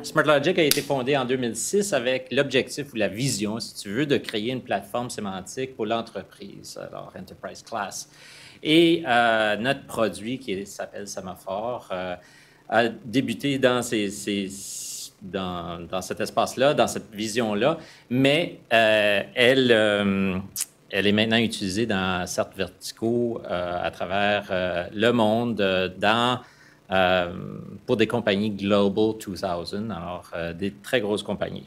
SmartLogic a été fondé en 2006 avec l'objectif ou la vision, si tu veux, de créer une plateforme sémantique pour l'entreprise, alors Enterprise Class. Et notre produit, qui s'appelle Semaphore, a débuté dans dans cet espace-là, dans cette vision-là, mais elle est maintenant utilisée dans certes verticaux à travers le monde, pour des compagnies Global 2000, alors des très grosses compagnies.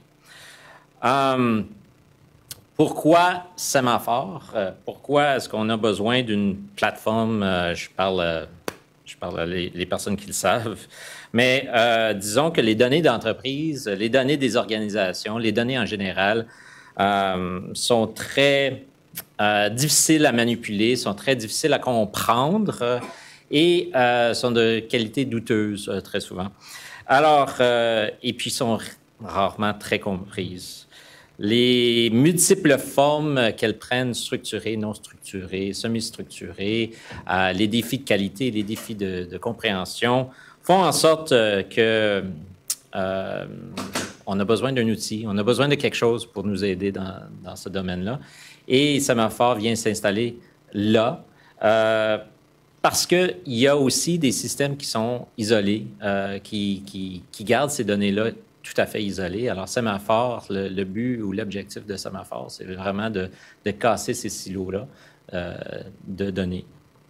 Pourquoi Semaphore? Pourquoi est-ce qu'on a besoin d'une plateforme? Je parle les personnes qui le savent. Mais disons que les données d'entreprise, les données des organisations, les données en général sont très difficiles à manipuler, sont très difficiles à comprendre et sont de qualité douteuse très souvent. Alors, et puis sont rarement très comprises. Les multiples formes qu'elles prennent, structurées, non structurées, semi-structurées, les défis de qualité, les défis de compréhension, font en sorte que on a besoin d'un outil, on a besoin de quelque chose pour nous aider dans ce domaine-là. Et Semaphore vient s'installer là, parce qu'il y a aussi des systèmes qui sont isolés, qui gardent ces données-là tout à fait isolées. Alors, Semaphore, le but ou l'objectif de Semaphore, c'est vraiment de casser ces silos-là de données.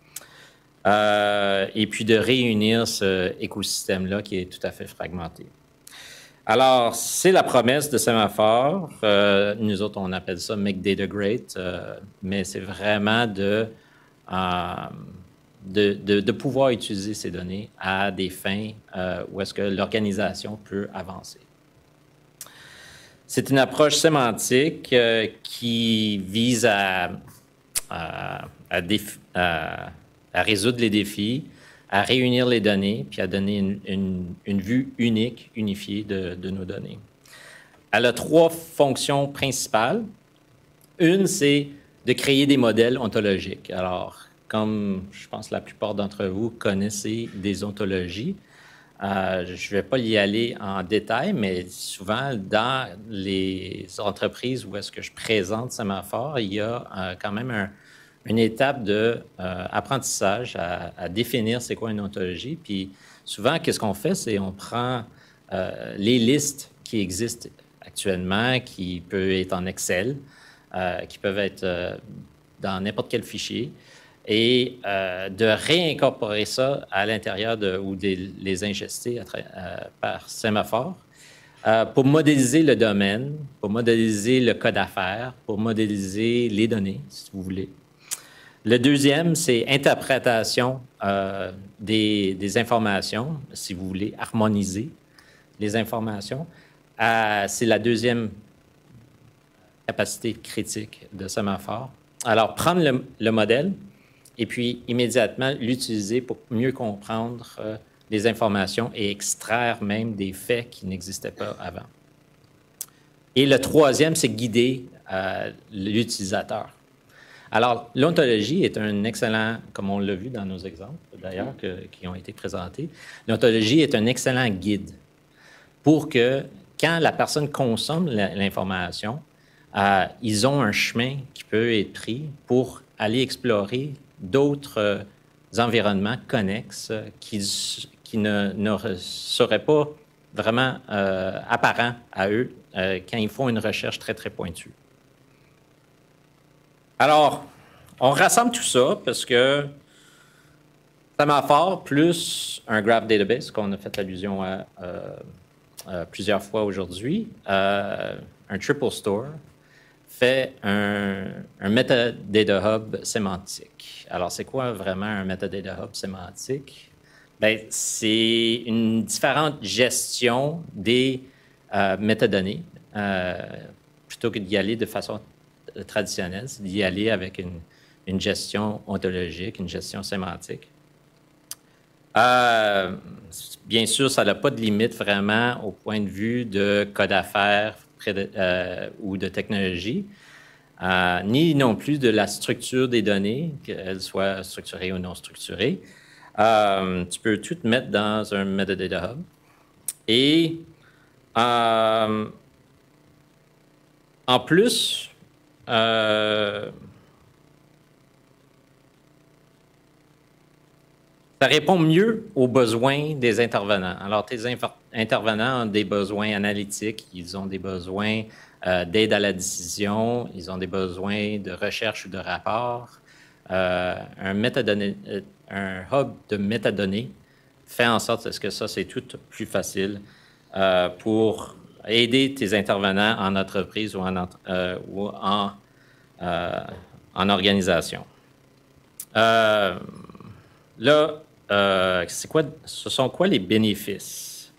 Et puis de réunir ce écosystème-là qui est tout à fait fragmenté. Alors, c'est la promesse de Semaphore. Nous autres, on appelle ça « Make Data Great », mais c'est vraiment de pouvoir utiliser ces données à des fins où est-ce que l'organisation peut avancer. C'est une approche sémantique qui vise à résoudre les défis, à réunir les données, puis à donner une vue unique, unifiée de nos données. Elle a trois fonctions principales. Une, c'est de créer des modèles ontologiques. Alors, comme je pense la plupart d'entre vous connaissez des ontologies, je ne vais pas y aller en détail, mais souvent, dans les entreprises où est-ce que je présente Semaphore, il y a quand même une étape d'apprentissage à définir c'est quoi une ontologie. Puis souvent, qu'est-ce qu'on fait? C'est on prend les listes qui existent actuellement, qui peuvent être en Excel, qui peuvent être dans n'importe quel fichier, et de réincorporer ça à l'intérieur ou de les ingester par Semaphore pour modéliser le domaine, pour modéliser le code d'affaires, pour modéliser les données, si vous voulez. Le deuxième, c'est interprétation des informations, si vous voulez, harmoniser les informations. C'est la deuxième capacité critique de Semaphore. Alors, prendre le modèle et puis immédiatement l'utiliser pour mieux comprendre les informations et extraire même des faits qui n'existaient pas avant. Et le troisième, c'est guider l'utilisateur. Alors, l'ontologie est un excellent, comme on l'a vu dans nos exemples d'ailleurs qui ont été présentés, l'ontologie est un excellent guide pour que quand la personne consomme l'information, ils ont un chemin qui peut être pris pour aller explorer d'autres environnements connexes qui ne seraient pas vraiment apparents à eux quand ils font une recherche très, très pointue. Alors, on rassemble tout ça parce que Semaphore plus un Graph Database, qu'on a fait allusion à plusieurs fois aujourd'hui, un Triple Store, fait un Metadata Hub sémantique. Alors, c'est quoi vraiment un Metadata Hub sémantique? Bien, c'est une différente gestion des métadonnées. Plutôt que d'y aller de façon traditionnelle, c'est d'y aller avec une gestion ontologique, une gestion sémantique. Bien sûr, ça n'a pas de limite vraiment au point de vue de code d'affaires ou de technologie, ni non plus de la structure des données, qu'elles soient structurées ou non structurées. Tu peux tout mettre dans un Metadata Hub. Et En plus, ça répond mieux aux besoins des intervenants. Alors, tes intervenants ont des besoins analytiques, ils ont des besoins d'aide à la décision, ils ont des besoins de recherche ou de rapport. Un hub de métadonnées fait en sorte que ça, c'est tout plus facile pour aider tes intervenants en entreprise ou en organisation. Ce sont quoi les bénéfices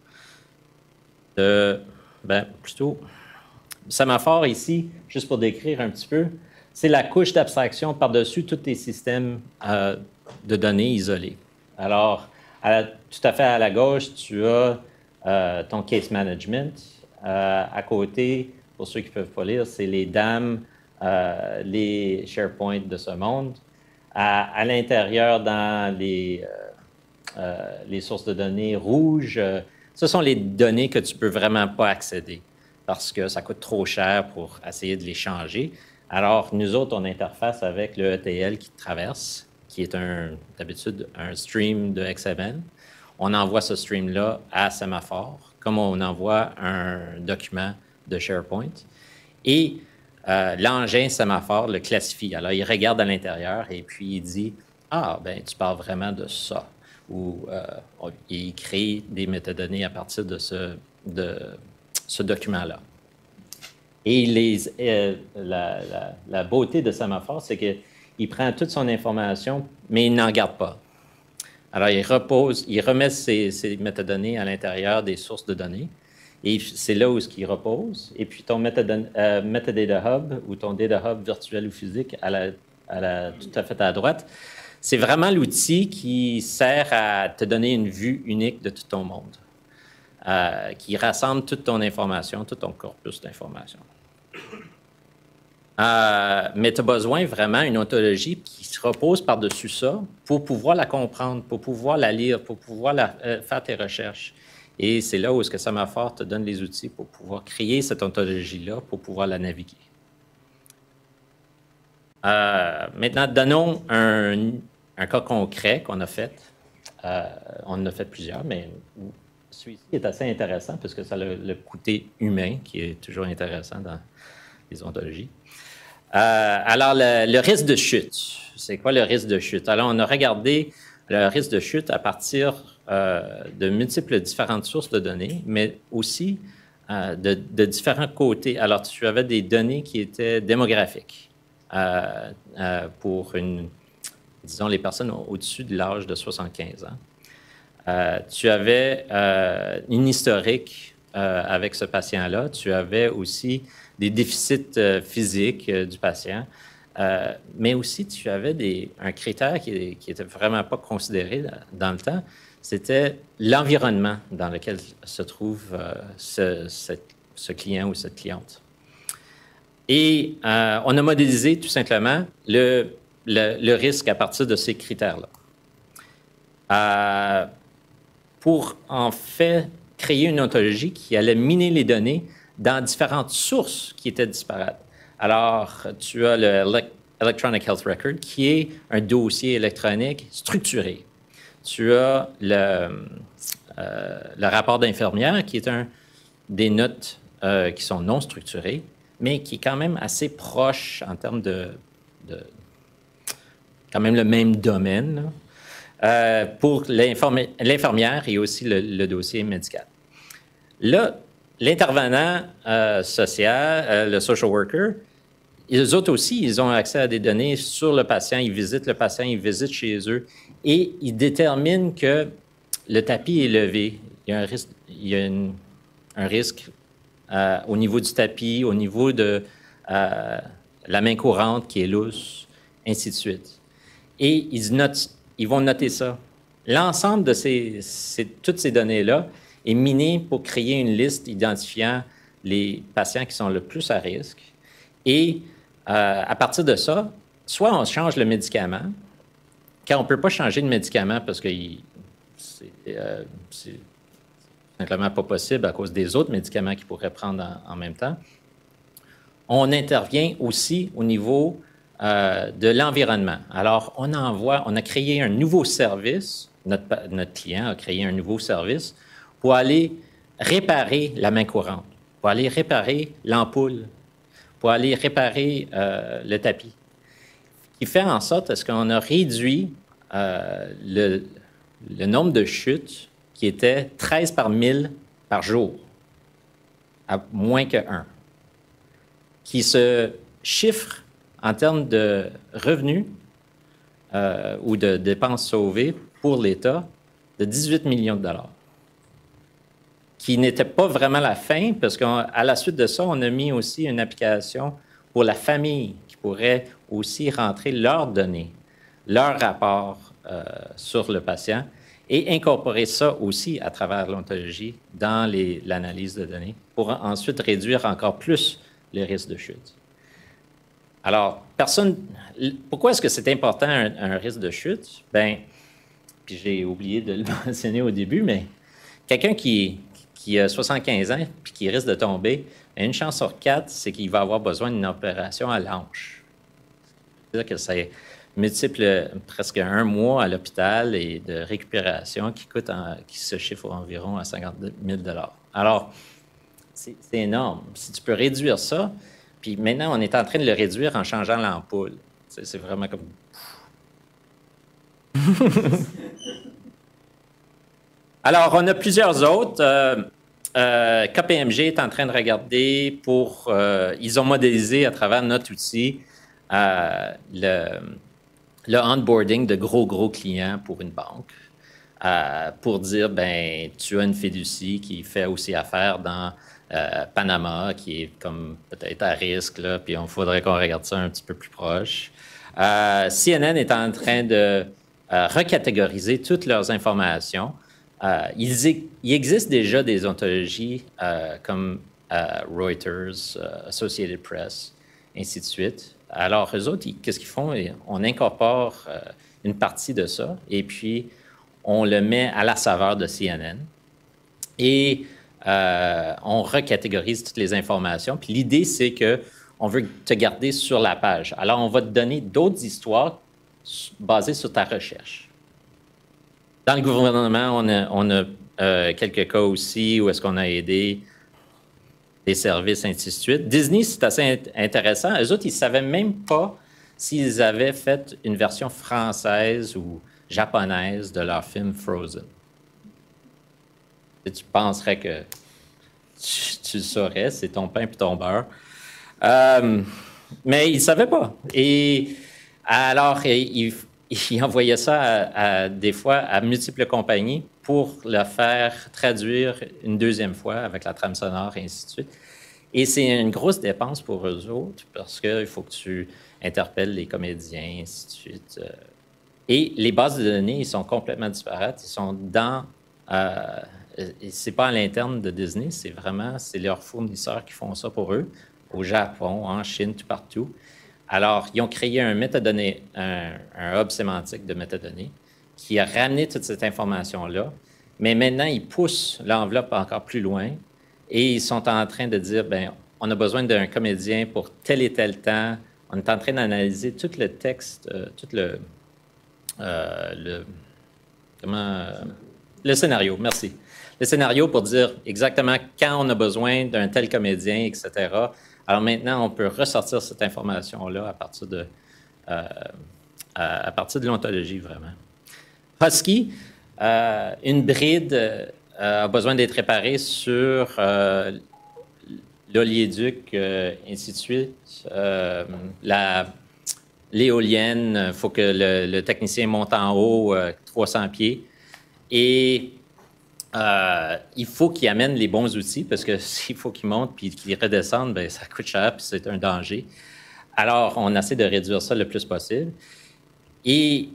plutôt, Semaphore ici, juste pour décrire un petit peu, c'est la couche d'abstraction par-dessus tous tes systèmes de données isolés. Alors, tout à fait à la gauche, tu as ton case management. À côté, pour ceux qui ne peuvent pas lire, c'est les DAM, les SharePoint de ce monde. À l'intérieur, dans les sources de données rouges, ce sont les données que tu ne peux vraiment pas accéder parce que ça coûte trop cher pour essayer de les changer. Alors, nous autres, on interface avec le ETL qui traverse, qui est d'habitude un stream de XML. On envoie ce stream-là à Semaphore, comme on envoie un document de SharePoint. Et l'engin Semaphore le classifie. Alors, il regarde à l'intérieur et puis il dit « Ah, ben tu parles vraiment de ça ». Ou il crée des métadonnées à partir de ce document-là. Et la beauté de Semaphore, c'est qu'il prend toute son information, mais il n'en garde pas. Alors, il remet ses métadonnées à l'intérieur des sources de données. Et c'est là où il repose. Et puis, ton Metadata Hub ou ton Data Hub virtuel ou physique tout à fait à droite, c'est vraiment l'outil qui sert à te donner une vue unique de tout ton monde, qui rassemble toute ton information, tout ton corpus d'informations. Mais tu as besoin vraiment d'une ontologie qui se repose par-dessus ça pour pouvoir la comprendre, pour pouvoir la lire, pour pouvoir faire tes recherches. Et c'est là où est-ce que Semaphore te donne les outils pour pouvoir créer cette ontologie-là, pour pouvoir la naviguer. Maintenant, donnons un cas concret qu'on a fait. On en a fait plusieurs, mais celui-ci est assez intéressant parce que ça a le côté humain qui est toujours intéressant dans les ontologies. Alors, le risque de chute. C'est quoi le risque de chute? Alors, on a regardé le risque de chute à partir de multiples différentes sources de données, mais aussi de différents côtés. Alors, tu avais des données qui étaient démographiques pour disons, les personnes au-dessus de l'âge de 75 ans. Tu avais une historique avec ce patient-là. Tu avais aussi des déficits physiques du patient, mais aussi tu avais un critère qui n'était vraiment pas considéré dans le temps, c'était l'environnement dans lequel se trouve ce client ou cette cliente. Et on a modélisé tout simplement le risque à partir de ces critères-là. Pour en fait créer une ontologie qui allait miner les données dans différentes sources qui étaient disparates. Alors, tu as le Electronic Health Record, qui est un dossier électronique structuré. Tu as le rapport d'infirmière, qui est des notes qui sont non structurées, mais qui est quand même assez proche en termes de quand même le même domaine pour l'infirmière et aussi le dossier médical. Là, l'intervenant social, le social worker, les autres aussi, ils ont accès à des données sur le patient, ils visitent le patient, ils visitent chez eux et ils déterminent que le tapis est levé. Il y a un risque au niveau du tapis, au niveau de la main courante qui est lousse, ainsi de suite. Et ils vont noter ça. L'ensemble de toutes ces données-là est miné pour créer une liste identifiant les patients qui sont le plus à risque. Et à partir de ça, soit on change le médicament, car on ne peut pas changer de médicament parce que simplement pas possible à cause des autres médicaments qu'ils pourraient prendre en même temps. On intervient aussi au niveau de l'environnement. Alors, on a créé un nouveau service, notre client a créé un nouveau service pour aller réparer la main courante, pour aller réparer l'ampoule, pour aller réparer le tapis, qui fait en sorte qu'on a réduit le nombre de chutes qui était 13 par 1000 par jour, à moins que 1, qui se chiffre en termes de revenus ou de dépenses sauvées pour l'État de 18 millions de dollars, qui n'était pas vraiment la fin, parce qu'à la suite de ça, on a mis aussi une application pour la famille qui pourrait aussi rentrer leurs données, leur rapport sur le patient, et incorporer ça aussi à travers l'ontologie dans l'analyse de données pour ensuite réduire encore plus les risques de chute. Alors, pourquoi est-ce que c'est important un risque de chute? Bien, puis j'ai oublié de le mentionner au début, mais quelqu'un qui a 75 ans puis qui risque de tomber, une chance sur 4, c'est qu'il va avoir besoin d'une opération à l'hanche. C'est-à-dire que c'est multiple presque 1 mois à l'hôpital et de récupération qui se chiffre environ à 50 000 $. Alors, c'est énorme. Si tu peux réduire ça, puis maintenant, on est en train de le réduire en changeant l'ampoule. C'est vraiment comme... Alors, on a plusieurs autres. KPMG est en train de regarder ils ont modélisé à travers notre outil le onboarding de gros clients pour une banque pour dire, ben tu as une fiducie qui fait aussi affaire dans Panama, qui est comme peut-être à risque, là, puis il faudrait qu'on regarde ça un petit peu plus proche. CNN est en train de recatégoriser toutes leurs informations. Il existe déjà des ontologies comme Reuters, Associated Press, ainsi de suite. Alors, eux autres, qu'est-ce qu'ils font? On incorpore une partie de ça et puis on le met à la saveur de CNN et on recatégorise toutes les informations. Puis l'idée, c'est qu'on veut te garder sur la page. Alors, on va te donner d'autres histoires basées sur ta recherche. Dans le gouvernement, on a quelques cas aussi où est-ce qu'on a aidé des services, ainsi de suite. Disney, c'est assez intéressant. Eux autres, ils ne savaient même pas s'ils avaient fait une version française ou japonaise de leur film Frozen. Et tu penserais que tu le saurais, c'est ton pain puis ton beurre. Mais ils ne savaient pas. Et alors, ils envoyaient ça des fois à multiples compagnies pour le faire traduire une deuxième fois avec la trame sonore et ainsi de suite. Et c'est une grosse dépense pour eux autres parce qu'il faut que tu interpelles les comédiens, ainsi de suite. Et les bases de données, ils sont complètement disparates. Ils sont dans... c'est pas à l'interne de Disney, c'est leurs fournisseurs qui font ça pour eux, au Japon, en Chine, tout partout. Alors, ils ont créé un métadonnées, un hub sémantique de métadonnées qui a ramené toute cette information-là. Mais maintenant, ils poussent l'enveloppe encore plus loin et ils sont en train de dire, bien, on a besoin d'un comédien pour tel et tel temps. On est en train d'analyser tout le texte, le scénario, merci. Le scénario pour dire exactement quand on a besoin d'un tel comédien, etc. Alors maintenant, on peut ressortir cette information-là à partir de l'ontologie, vraiment. Husky, une bride a besoin d'être réparée sur l'oléoduc, ainsi de suite. L'éolienne, il faut que le technicien monte en haut 300 pieds. Et il faut qu'il amène les bons outils parce que s'il faut qu'il monte puis qu'il redescende, bien, ça coûte cher puis c'est un danger. Alors, on essaie de réduire ça le plus possible. Et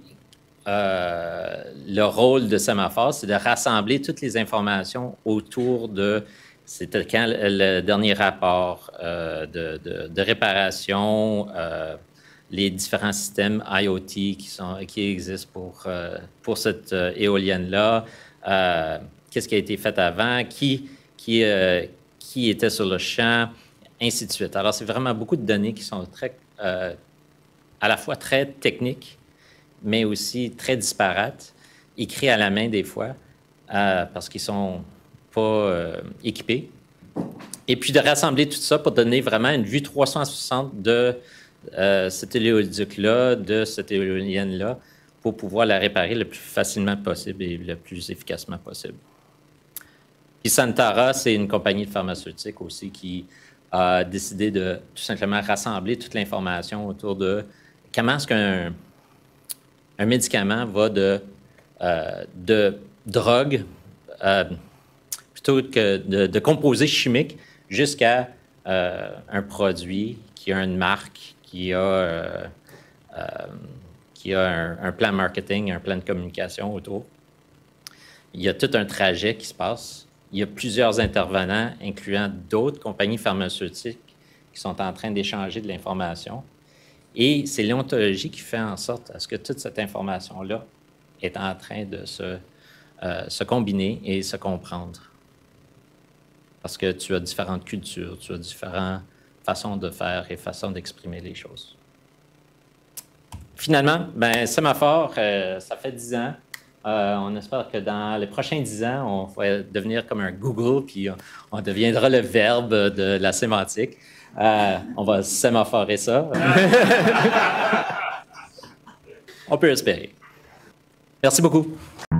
le rôle de Sémaphore, c'est de rassembler toutes les informations autour de... C'était quand le dernier rapport de réparation, les différents systèmes IoT qui existent pour cette éolienne-là, qu'est-ce qui a été fait avant, qui était sur le champ, ainsi de suite. Alors, c'est vraiment beaucoup de données qui sont à la fois très techniques, mais aussi très disparates, écrits à la main des fois, parce qu'ils ne sont pas équipés. Et puis de rassembler tout ça pour donner vraiment une vue 360 de cet éoliduc-là, de cette éolienne-là, pour pouvoir la réparer le plus facilement possible et le plus efficacement possible. Puis Santara, c'est une compagnie de pharmaceutique aussi qui a décidé de tout simplement rassembler toute l'information autour de comment est-ce qu'un médicament va de drogue, plutôt que de composés chimiques, jusqu'à un produit qui a une marque, qui a un plan marketing, un plan de communication autour. Il y a tout un trajet qui se passe. Il y a plusieurs intervenants, incluant d'autres compagnies pharmaceutiques qui sont en train d'échanger de l'information. Et c'est l'ontologie qui fait en sorte à ce que toute cette information-là est en train de se combiner et se comprendre. Parce que tu as différentes cultures, tu as différentes façons de faire et façons d'exprimer les choses. Finalement, Sémaphore, ça fait 10 ans. On espère que dans les prochains 10 ans, on va devenir comme un Google, puis on deviendra le verbe de la sémantique. On va sémaphorer ça. On peut espérer. Merci beaucoup.